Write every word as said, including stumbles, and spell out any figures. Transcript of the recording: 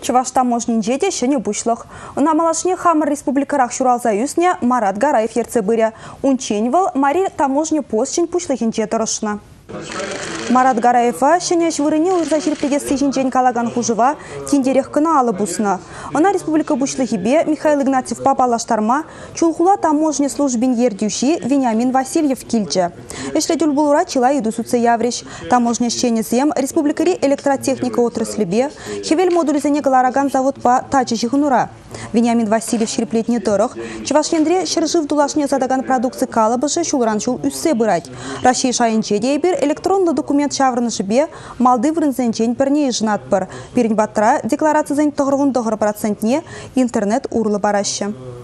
Чуваш таможнин жеде шыне бушлық. Уна малашне Хамыр республикарах шуралза юсне Марат Гараев ерцебыря. Унченьвал Мари таможне постчен пушлыхинче тұрышына. Марат Гараева шыне жвырыне урза жирплеге сыжинчен калаган хужыва тендерех кына алы бусна. Она республика бушлыхибе Михаил Игнатьев папалаштарма чулхула таможне службин ердюши Вениамин Васильев кильче. Эшледюл булура чила иду суце яврещ. Таможне щенезем республикари электротехника отраслибе хевель модулизене галараган завод по таче жихунура. Вениамин Васильев ширплетне тырых. Чевашнендре шыржив дулашне задаган продукции калабыжы шулранчул үссе бырать. Рашей шайынче дейбер электронный документ шаврынышыбе малды врынзенчен перне жнатпыр. Перень баттыра декларация зен тоғырғын тоғыр процентне интернет урлы барашы.